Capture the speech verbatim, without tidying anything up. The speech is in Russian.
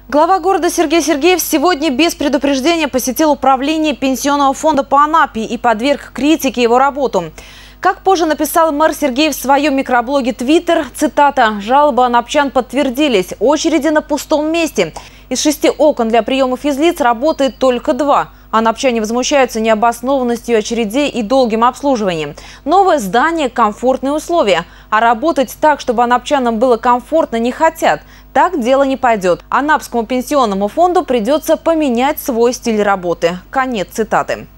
Глава города Сергей Сергеев сегодня без предупреждения посетил управление Пенсионного фонда по Анапе и подверг критике его работу. Как позже написал мэр Сергеев в своем микроблоге Twitter, цитата: «Жалобы анапчан подтвердились. Очереди на пустом месте. Из шести окон для приема физлиц работает только два. Анапчане возмущаются необоснованностью очередей и долгим обслуживанием. Новое здание – комфортные условия. А работать так, чтобы анапчанам было комфортно, не хотят. Так дело не пойдет. Анапскому пенсионному фонду придется поменять свой стиль работы». Конец цитаты.